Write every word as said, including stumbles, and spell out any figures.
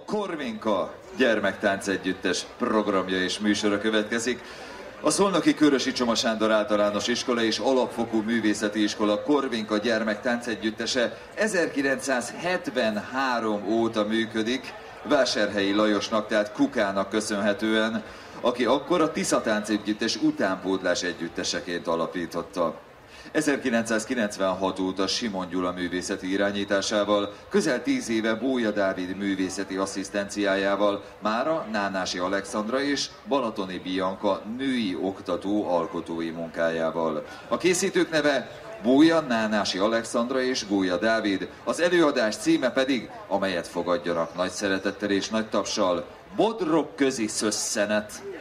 Korvinka gyermektánc együttes programja és műsora következik. A szolnoki Körösi Csoma Sándor Általános Iskola és Alapfokú Művészeti Iskola Korvinka gyermektánc együttese ezerkilencszázhetvenhárom óta működik, Vásárhelyi Lajosnak, tehát Kukának köszönhetően, aki akkor a Tisza Tánc Együttes utánpótlás együtteseként alapította. ezerkilencszázkilencvenhat óta Simon Gyula művészeti irányításával, közel tíz éve Bója Dávid művészeti asszisztenciájával, mára Nánási Alexandra és Balatoni Bianka női oktató alkotói munkájával. A készítők neve Bója, Nánási Alexandra és Bója Dávid, az előadás címe pedig, amelyet fogadjanak nagy szeretettel és nagy tapssal, Bodrog közi szösszenet.